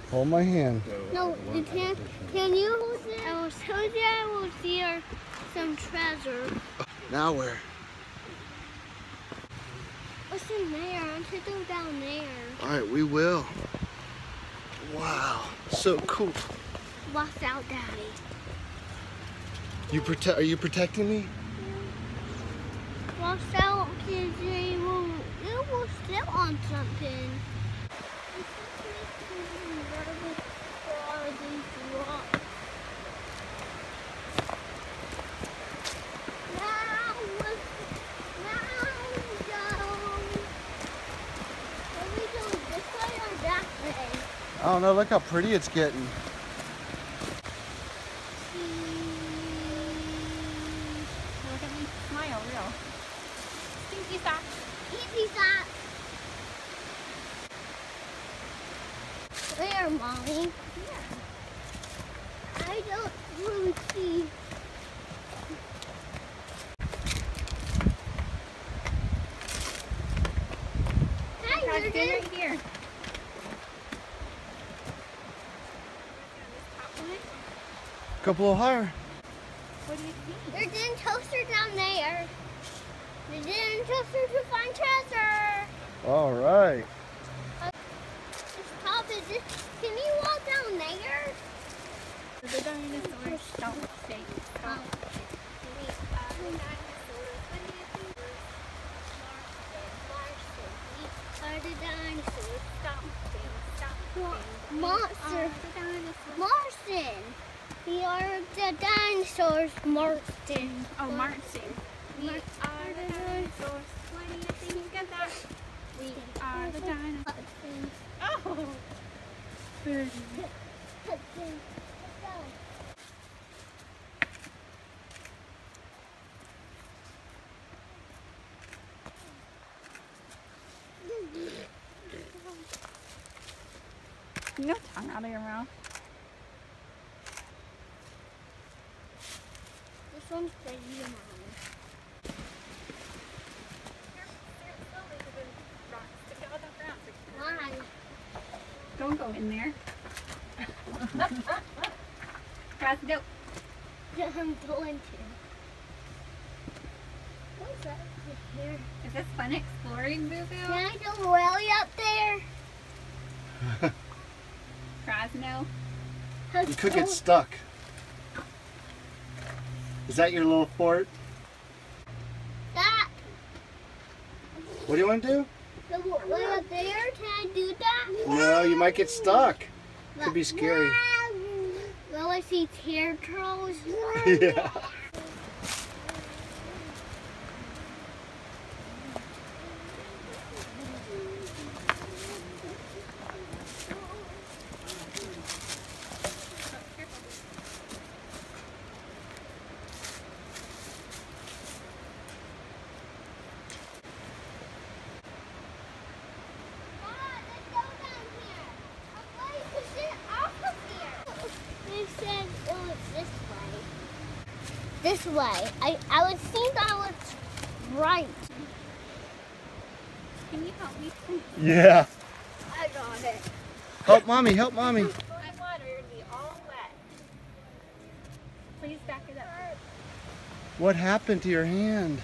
Hold my hand. No, you can't. Can you hold it? I will show you. I will see some treasure. Now where? What's in there? I want to go down there. All right, we will. Wow, so cool. Watch out, Daddy. Are you protecting me? Watch out, because it will sit on something. I don't know, look how pretty it's getting. Look at me smile, real. Stinky sock. Easy sock. Where, Mommy? Here. I don't really see. Hi, Got Jordan. right here. Go a little higher. What do you see? There's a toaster down there. There's a toaster to find treasure. All right. Stop it. Can you walk down there? The dinosaurs don't say stop. We are the dinosaurs. What do you think? Martian. We are the dinosaurs. Stop. Monster. Martian. We are the dinosaurs. Martian. Oh, Martin. We are the dinosaurs. What do you think of that? We are the dinosaurs. Oh! No tongue out of your mouth. This one's for you, Mom. Why? Don't go in there. Guys, go. I'm going to. What's that here? Is this fun exploring, Boo Can Boo? I go way up there? Krasno? You could get stuck. Is that your little fort? That. What do you want to do? The way up there? Can I do that? No, you might get stuck. Could be scary. Will I see turtles? Yeah. This way. I would think I was right. Can you help me? Yeah. I got it. Help mommy, help mommy. My water would be all wet. Please back it up. What happened to your hand?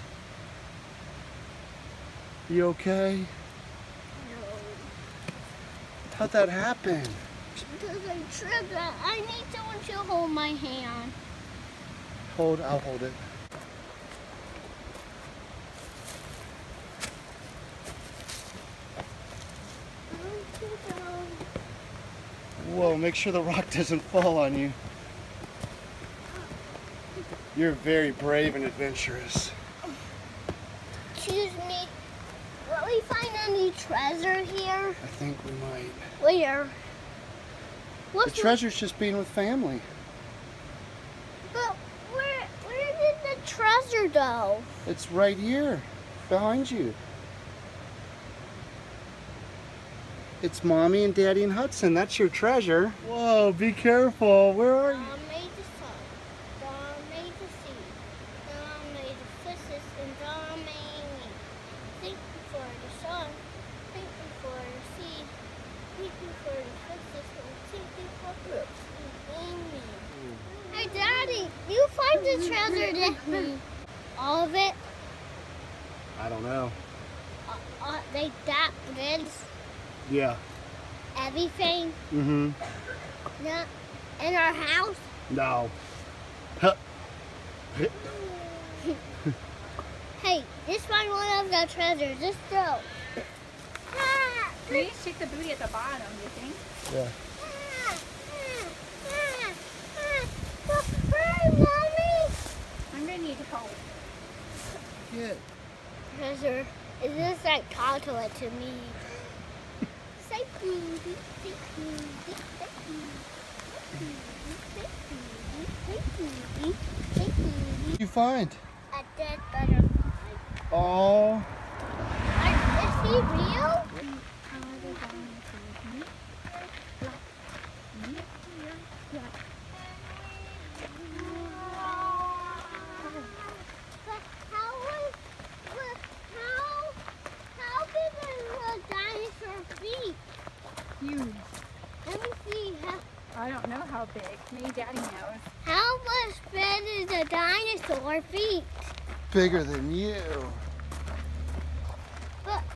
You okay? No. How'd that happen? Because I tripped. I need someone to hold my hand. I'll hold it. Whoa, make sure the rock doesn't fall on you. You're very brave and adventurous. Excuse me. Will we find any treasure here? I think we might. Where? The treasure's just being with family. But where did the treasure go? It's right here, behind you. It's Mommy and Daddy and Hudson. That's your treasure. Whoa, be careful. Where are you? God made the sun. God made the sea. God made the fishes and God made me. Thank you for the sun. Thank you for the sea. Thank you for the fishes and sea. the treasure that all of it? I don't know. Like that is Yeah. everything? Mm-hmm. Yeah. In our house? No. Huh. Hey, this one of the treasures. Just throw. Please check the booty at the bottom, you think? Yeah. Hurry, Mommy! I'm gonna need help. Good. Treasure. Is this like talk to it to me? Say booty, say booty, say booty, say booty, say booty. What did you find? A dead butterfly. Oh. Is he real? But how big are the dinosaur feet? Huge. Let me see. I don't know how big. Maybe Daddy knows. How much big is a dinosaur feet? Bigger than you.